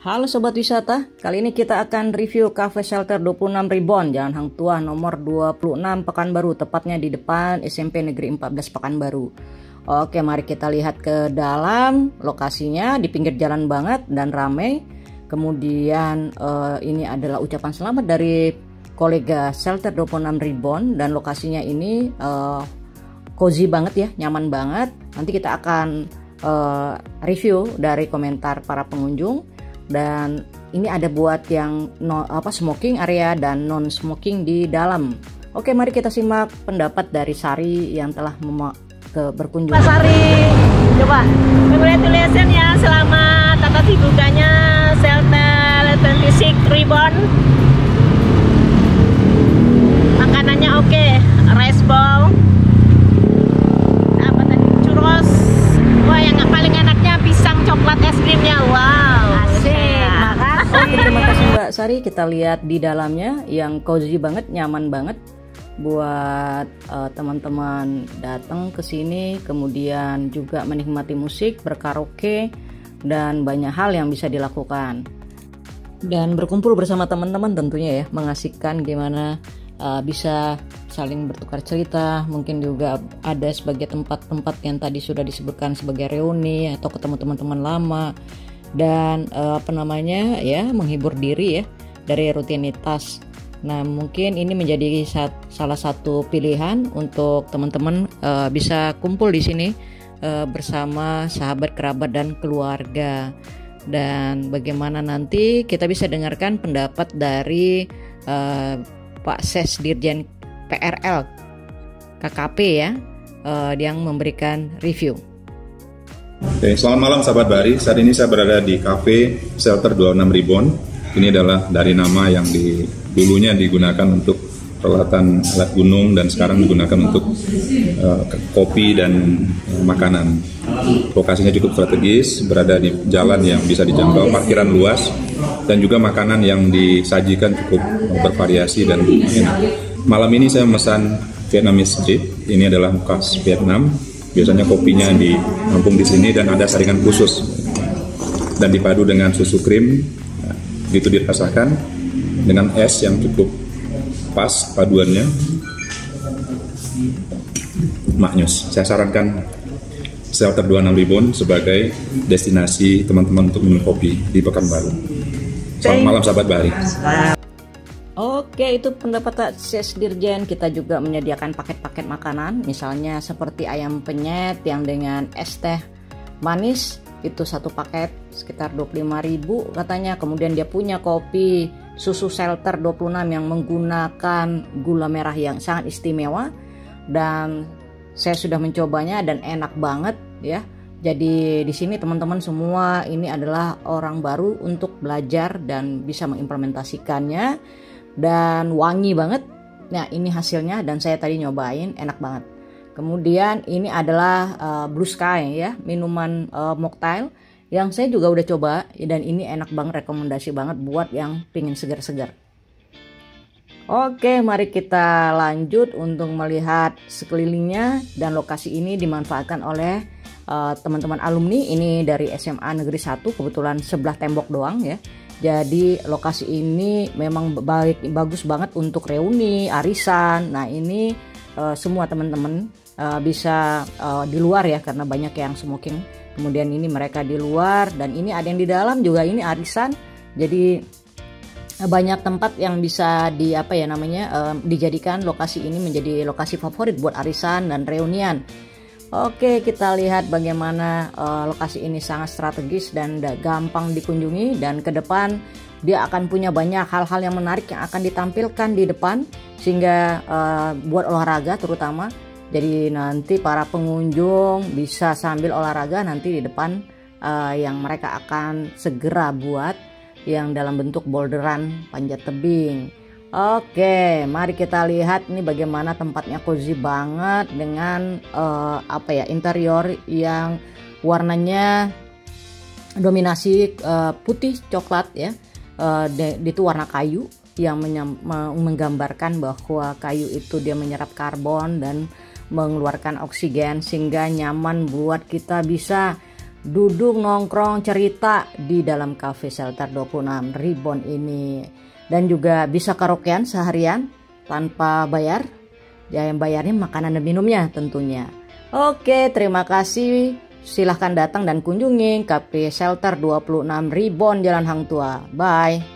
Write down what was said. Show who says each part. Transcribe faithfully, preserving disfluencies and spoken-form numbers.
Speaker 1: Halo Sobat Wisata, kali ini kita akan review Cafe Shelter dua puluh enam Reborn Jalan Hang Tuah nomor dua puluh enam Pekanbaru, tepatnya di depan S M P Negeri empat belas Pekanbaru. Oke, mari kita lihat ke dalam. Lokasinya di pinggir jalan banget dan ramai. Kemudian uh, ini adalah ucapan selamat dari kolega Shelter dua puluh enam Reborn, dan lokasinya ini uh, cozy banget ya, nyaman banget. Nanti kita akan uh, review dari komentar para pengunjung. Dan ini ada buat yang no, apa smoking area dan non smoking di dalam. Oke, mari kita simak pendapat dari Sari yang telah ke berkunjung.
Speaker 2: Pak Sari, coba congratulations ya, selamat atas dibukanya Shelter dua puluh enam Reborn. Makanannya oke, rice ball, apa tadi, churros. Wah, yang paling enaknya pisang coklat es krimnya. Wow, asik. Makasih.
Speaker 1: Oke, terima kasih Mbak Sari. Kita lihat di dalamnya yang cozy banget, nyaman banget buat uh, teman-teman datang ke sini, kemudian juga menikmati musik, berkaraoke, dan banyak hal yang bisa dilakukan. Dan berkumpul bersama teman-teman tentunya ya, mengasihkan gimana uh, bisa saling bertukar cerita. Mungkin juga ada sebagai tempat-tempat yang tadi sudah disebutkan sebagai reuni atau ketemu teman-teman lama, dan uh, apa namanya ya, menghibur diri ya dari rutinitas. Nah, mungkin ini menjadi sat, salah satu pilihan untuk teman-teman uh, bisa kumpul di sini uh, bersama sahabat, kerabat, dan keluarga. Dan bagaimana nanti kita bisa dengarkan pendapat dari uh, Pak Ses Dirjen P R L K K P ya, uh, yang memberikan review.
Speaker 3: Oke, selamat malam sahabat Bari. Saat ini saya berada di Cafe Shelter dua puluh enam Reborn. Ini adalah dari nama yang di, dulunya digunakan untuk peralatan alat gunung dan sekarang digunakan untuk uh, kopi dan uh, makanan. Lokasinya cukup strategis, berada di jalan yang bisa dijangkau, parkiran luas, dan juga makanan yang disajikan cukup bervariasi dan enak. Malam ini saya memesan Vietnamese Street. Ini adalah khas Vietnam. Biasanya kopinya ditampung di sini dan ada saringan khusus, dan dipadu dengan susu krim. Nah, gitu dirasakan dengan es yang cukup pas paduannya, maknyus. Saya sarankan Shelter dua puluh enam Reborn sebagai destinasi teman-teman untuk minum kopi di Pekanbaru. Selamat malam sahabat Bari.
Speaker 1: Oke, itu pendapat Ses Dirjen. Kita juga menyediakan paket-paket makanan, misalnya seperti ayam penyet yang dengan es teh manis, itu satu paket sekitar dua puluh lima ribu katanya. Kemudian dia punya kopi susu Shelter dua puluh enam yang menggunakan gula merah yang sangat istimewa, dan saya sudah mencobanya dan enak banget ya. Jadi di sini teman-teman semua ini adalah orang baru untuk belajar dan bisa mengimplementasikannya, dan wangi banget. Nah, ini hasilnya, dan saya tadi nyobain, enak banget. Kemudian ini adalah uh, Blue Sky ya, minuman uh, mocktail yang saya juga udah coba, dan ini enak banget, rekomendasi banget buat yang pingin segar-segar. Oke, mari kita lanjut untuk melihat sekelilingnya, dan lokasi ini dimanfaatkan oleh teman-teman uh, alumni ini dari S M A Negeri satu, kebetulan sebelah tembok doang ya. Jadi lokasi ini memang baik, bagus banget untuk reuni, arisan. Nah, ini uh, semua teman-teman uh, bisa uh, di luar ya, karena banyak yang smoking. Kemudian ini mereka di luar, dan ini ada yang di dalam juga, ini arisan. Jadi banyak tempat yang bisa di apa ya namanya uh, dijadikan lokasi ini menjadi lokasi favorit buat arisan dan reunian. Oke, kita lihat bagaimana uh, lokasi ini sangat strategis dan gampang dikunjungi, dan ke depan dia akan punya banyak hal-hal yang menarik yang akan ditampilkan di depan, sehingga uh, buat olahraga terutama. Jadi nanti para pengunjung bisa sambil olahraga nanti di depan, uh, yang mereka akan segera buat yang dalam bentuk boulderan panjat tebing. Oke, mari kita lihat ini bagaimana tempatnya cozy banget dengan uh, apa ya, interior yang warnanya dominasi uh, putih coklat ya. Uh, itu warna kayu yang menggambarkan bahwa kayu itu dia menyerap karbon dan mengeluarkan oksigen, sehingga nyaman buat kita bisa duduk nongkrong cerita di dalam cafe shelter dua puluh enam Ribbon ini, dan juga bisa karaokean seharian tanpa bayar. Ya, yang bayarnya makanan dan minumnya tentunya. Oke, terima kasih. Silahkan datang dan kunjungi cafe shelter dua puluh enam Ribbon Jalan Hang Tua. Bye.